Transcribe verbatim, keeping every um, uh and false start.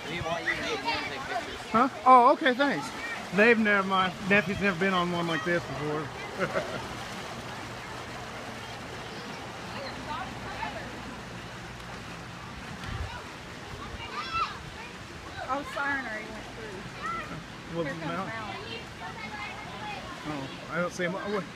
If you want, you can get in and take pictures. Huh? Oh, okay, thanks. They've never, my nephew's never been on one like this before. Oh, Siren already went through. Well, Here comes now, Malin. oh, I don't see him.